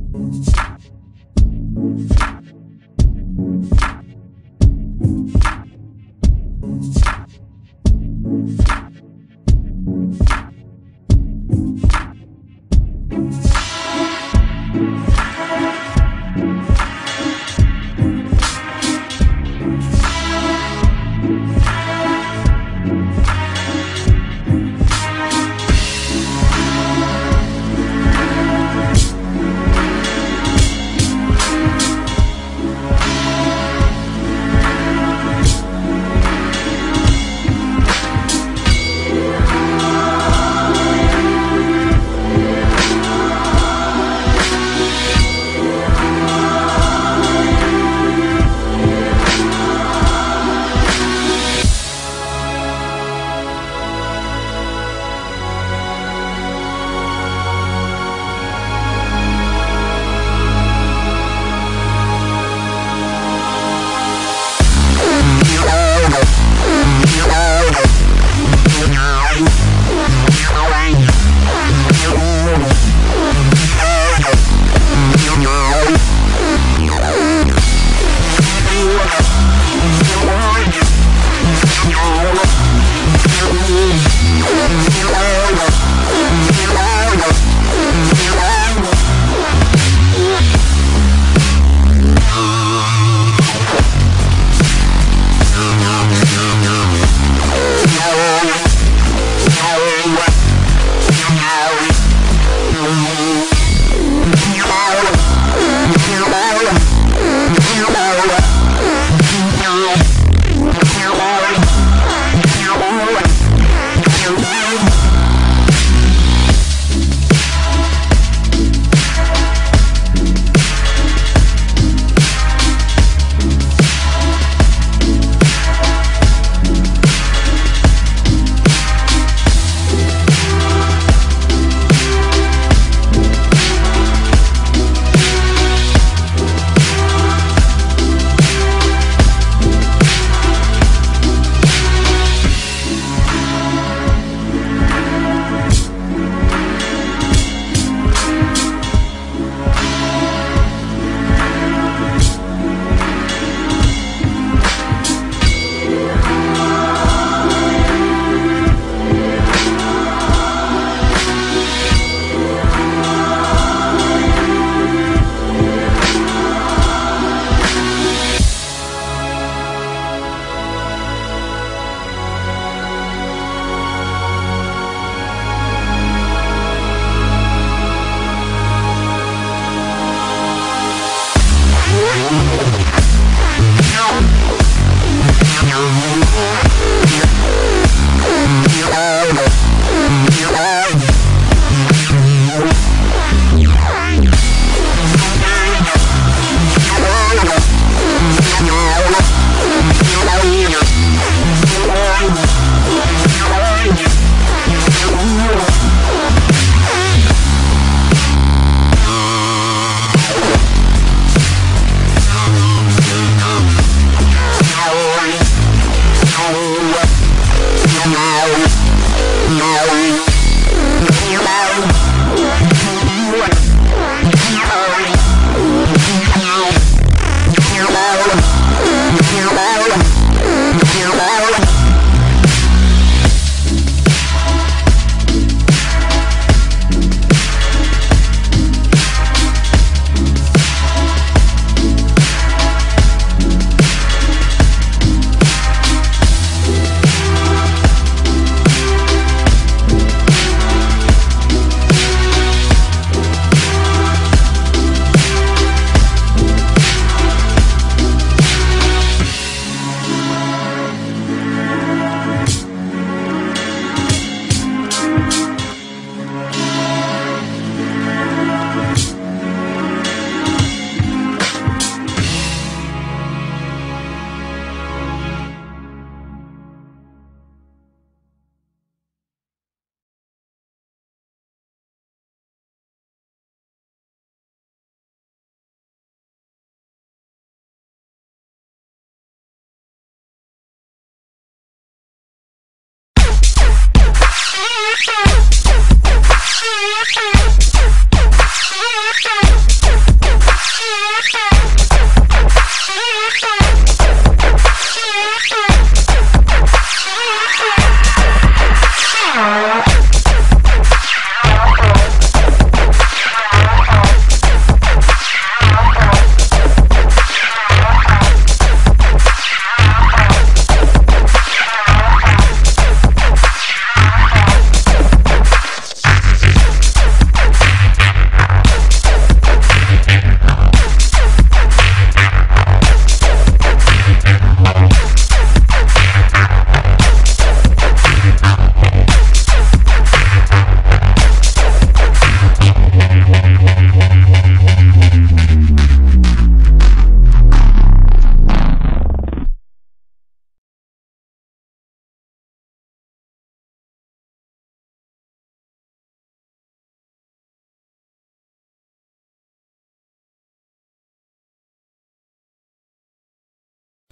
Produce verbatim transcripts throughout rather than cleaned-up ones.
We'll be right back.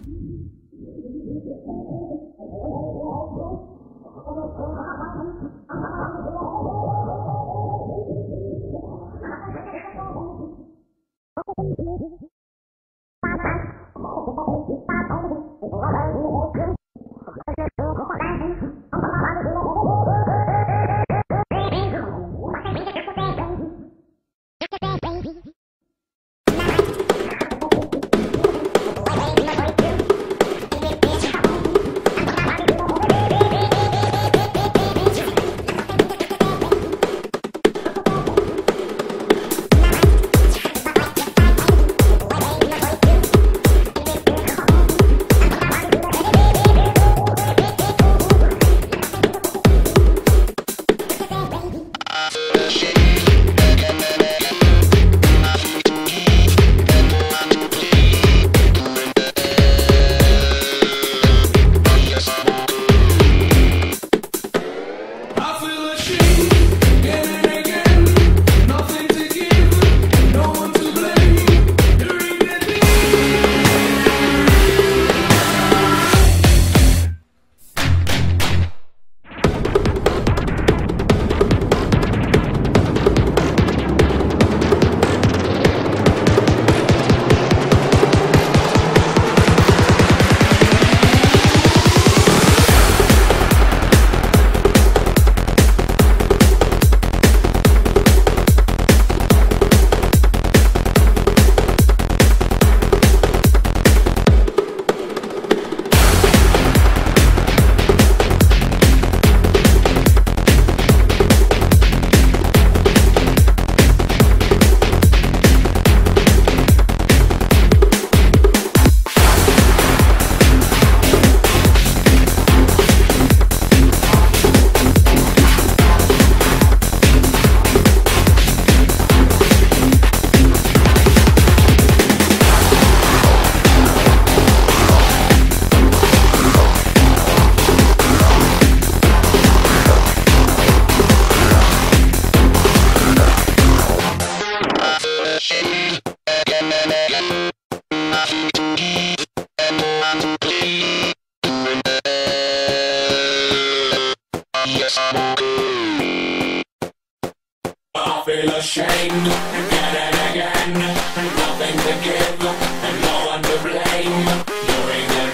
I feel ashamed again and again. Nothing to give and no one to blame. During the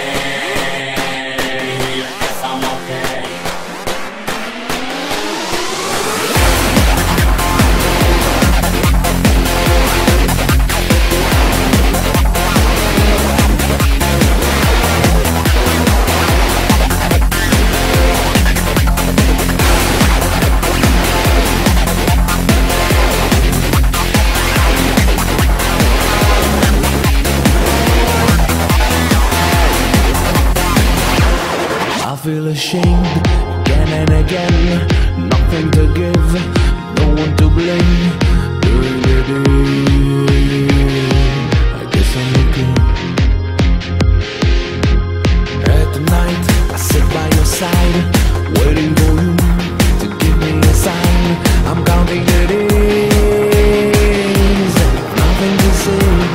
day, yes, I'm okay. I feel ashamed again and again. Nothing to give, no one to blame. During the day, I guess I'm okay. At the night, I sit by your side, waiting for you to give me a sign. I'm counting the days, nothing to say.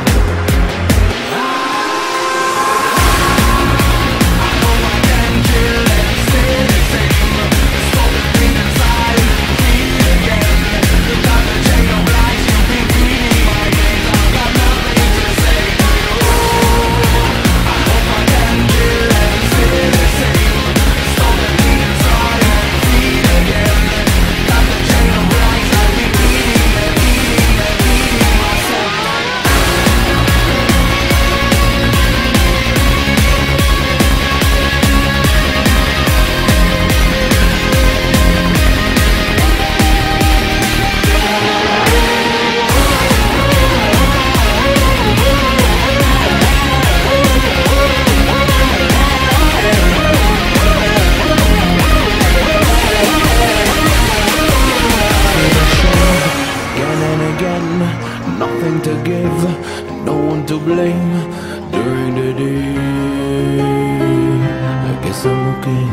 Nothing to give, no one to blame. During the day, I guess I'm okay.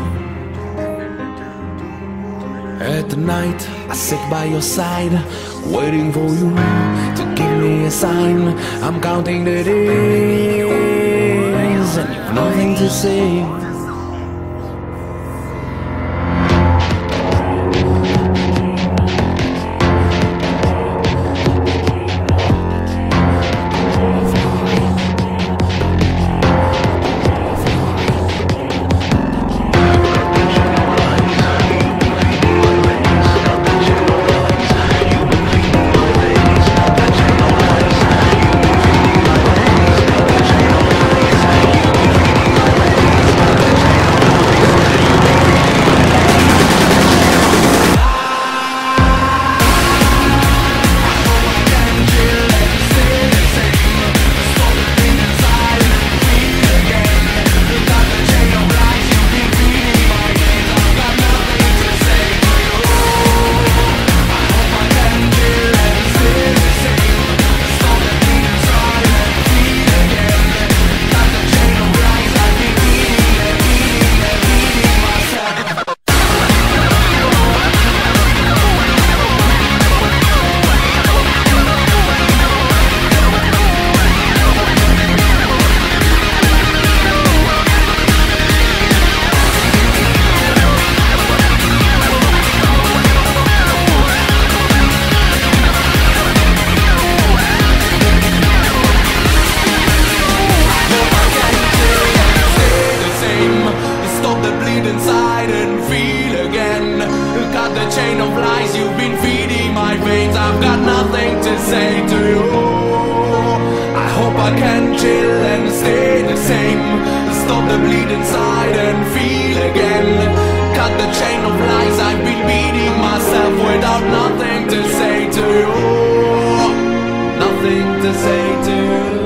At the night, I sit by your side, waiting for you to give me a sign. I'm counting the days, lies and you've nothing to say. Inside and feel again. Cut the chain of lies you've been feeding my veins. I've got nothing to say to you. I hope I can chill and stay the same. Stop the bleed inside and feel again. Cut the chain of lies I've been beating myself without nothing to say to you. Nothing to say to you.